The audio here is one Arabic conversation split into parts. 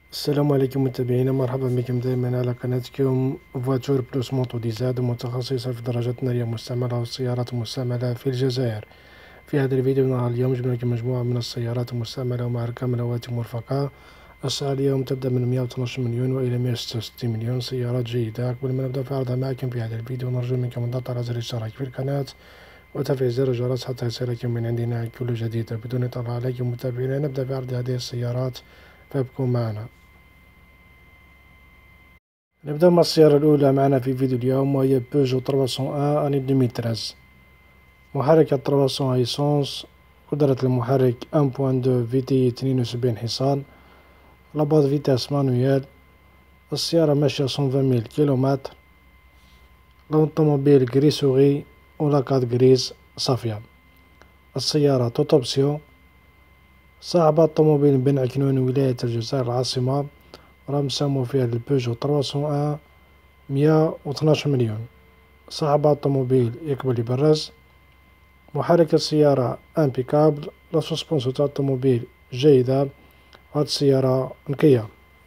السلام عليكم متابعينا، مرحبا بكم دائما على قناتكم فواتور بلوس موتو ديزاد، متخصصة في الدراجات النارية المستعملة والسيارات المستعملة في الجزائر. في هذا الفيديو نهار اليوم جبنا لكم مجموعة من السيارات المستعملة ومعركة من الهواتف المرفقة. أسعار اليوم تبدأ من 112 مليون وإلى 166 مليون. سيارات جيدة. قبل ما نبدأ في عرضها معكم في هذا الفيديو نرجو منكم الضغط على زر الاشتراك في القناة وتفعيل زر الجرس حتى يصلكم من عندنا كل جديد. بدون إطالة عليكم متابعينا نبدأ في عرض هذه السيارات، فابقوا معنا. نبدأ مع السيارة الأولى معنا في فيديو اليوم، وهي بيجو 301 أني 2013. محرك 300 ايسونس، قدرة المحرك 1.2 فيتي 72 حصان، لاباط فيتاس مانويال. السيارة ماشية 120,000 كيلومتر. لون الطوموبيل غري سوغي ولاكاد غريز صافية. السيارة توت اوبسيون. صاحب الطوموبيل من بن عكنون ولاية الجزائر العاصمة، راه مسمو فيها البيجو 301 112 مليون. صاحب الطوموبيل يقبل يبرز. محرك السيارة امبيكابل. لا سوسبونسيون تاع الطوموبيل جيدة. هاد السيارة نقية.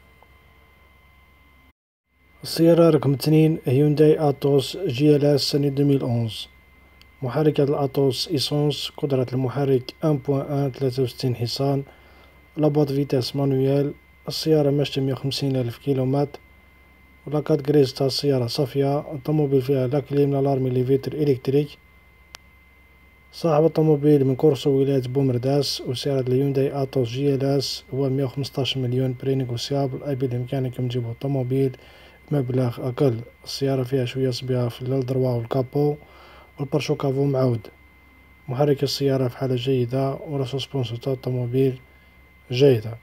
السيارة رقم 2 هيونداي أتوس جي ال اس سنة 2011. محرك هاد الأتوس إيسونس، قدرة المحرك 1.1 63 حصان، لاباط فيتاس مانويال. السيارة ماشية 150,000 كيلومتر، ولاكاد غريز تاع السيارة صافية. الطوموبيل فيها لا كليم لا لارمي لي فيتر إلكتريك. صاحب الطوموبيل من كورسو ولاية بومرداس، وسعر الهيونداي أتوس جي ال اس هو 115 مليون بري نيغوسيابل، أي بإمكانكم تجيبو الطوموبيل بمبلغ أقل. السيارة فيها شوية صبيعة في الدروا والكابو، والبارشو كافو معود. محرك السيارة في حالة جيدة، ولا سوسبونسيون تاع الطوموبيل جيدة.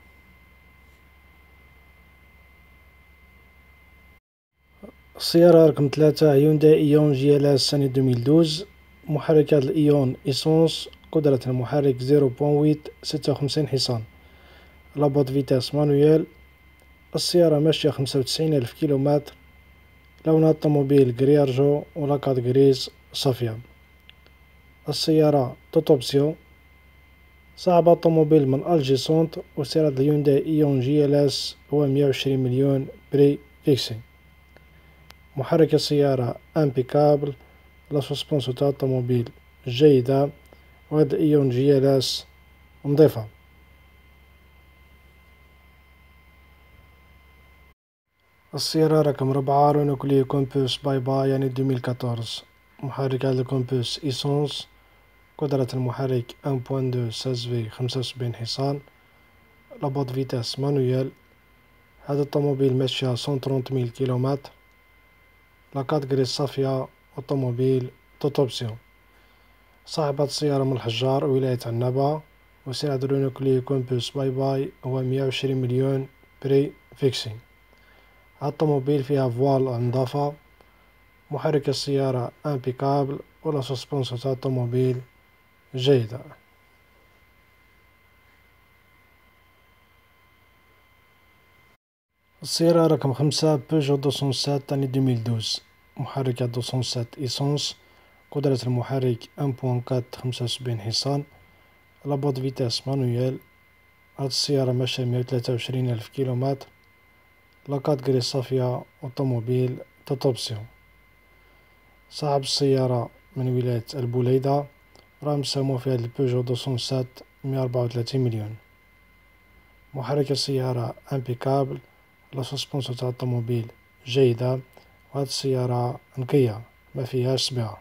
السيارة رقم 3 هيونداي إيون جي ال اس سنة 2012. محرك هاد الإيون إيسونس، قدرة المحرك 0.8 56 حصان، لاباط فيتاس مانويال. السيارة ماشية 95,000 كيلومتر. لون الطوموبيل غري أرجو ولاكاد غريز صافية. السيارة توت اوبسيون. صاحب الطوموبيل من ألجي سونت، وسعر الهيونداي إيون جي ال اس هو 120 مليون بري فيكسي. محرك السيارة امبيكابل. لا سوسبونسيون تاع الطوموبيل جيدة، وهاد إيون جي ال اس نظيفة. السيارة رقم 4 رونو كليو كومبوس باي باي يعني 2014. محرك هذا الكومبوس إيسونس، قدرة المحرك 1.2 16 في 75 حصان، لاباط فيتاس مانويال. هذا الطوموبيل ماشية 130,000 كيلومتر، لاكاد غريس صافية، والطوموبيل توت اوبسيون. صاحب هاد السيارة من الحجار ولاية عنابة، وسعر رونو كليو كومبوس باي باي هو 120 مليون بري فيكسي. هاد الطوموبيل فيها فوال نظافة. محرك السيارة امبيكابل، ولا سوسبونسيون تاع الطوموبيل جيدة. السيارة رقم 5 بيجو 207 تاني 2012. محرك 207 إيسونس، قدرة المحرك 1.4 75 حصان، لاباط فيتاس مانويال. هاد السيارة ماشية 123,000 كيلومتر، لاكاد غري صافية، والطوموبيل توت اوبسيون. صاحب السيارة من ولاية البوليدة، راه مساهمو في هاد البيجو 207 134 مليون. محرك السيارة امبيكابل، لا سوسبونسيون تاع الطوموبيل جيدة، وهاد السيارة نقية ما فيهاش صبيعة.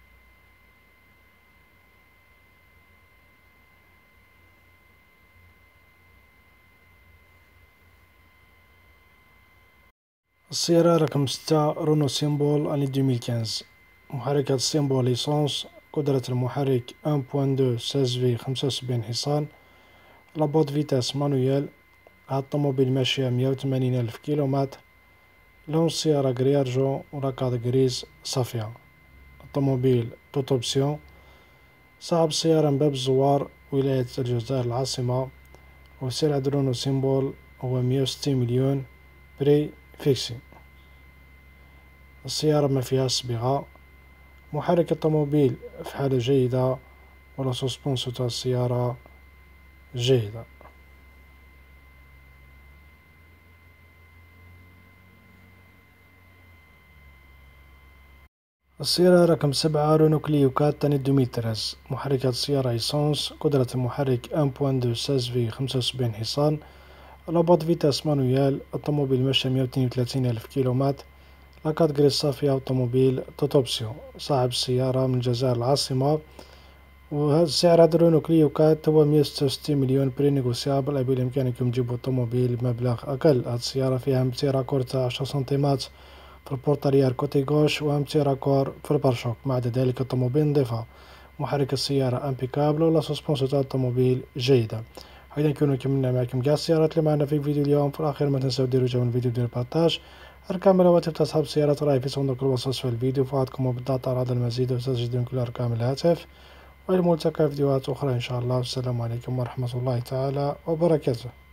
السيارة رقم 6 رونو سيمبول أني 2015. محرك هاد السيمبول ليسونس، قدرة المحرك 1.2 16 في 75 حصان، لابوط فيتاس مانويال. هاد الطوموبيل ماشية 180,000 كيلومتر. لون السيارة غري أرجو ولاكاد غريز صافية. الطوموبيل توت اوبسيون. صاحب السيارة من باب الزوار ولاية الجزائر العاصمة، وسعر رونو سيمبول هو 160 مليون بري فيكسي. السيارة ما فيها صبيغة. محرك الطوموبيل في حالة جيدة، ولا سوسبونسيون تاع السيارة جيدة. السيارة رقم 7 رونو كليو 4 تاني 2013. محركات السيارة ايسونس. قدرة المحرك 1.2 16 في 75 حصان. رابط فيتاس مانويال. الطوموبيل مشى 132 ألف كيلومتر. لاكارت غريس صافية أوتوموبيل توتوبسيون. صاحب السيارة من الجزائر العاصمة. وهذا السعر هذا رونو كليو 4 هو 166 مليون بري نيغوسيابل. بإمكانكم تجيبوا طوموبيل بمبلغ أقل. هاد السيارة فيها متي راكور تاع 10 سنتيمات في البورتاليار كوتي غوش ومتي راكور في البارشوك. مع ذلك الطوموبيل نظيفة. محرك السيارة امبيكابل ولا سسبونسيون تاع الطوموبيل جيدة. هيدا نكونو كملنا معكم كاع السيارات اللي معنا في الفيديو اليوم. في الأخير ما تنساو ديروا جيم الفيديو ديال بارطاج. أرقام الهواتف تاع صحاب السيارات راهي في صندوق الوصف أسفل الفيديو. فواتكم بالضغط على هذا المزيد وستجدون كل أرقام الهاتف. والملتقى في فيديوهات أخرى إن شاء الله. والسلام عليكم ورحمة الله تعالى وبركاته.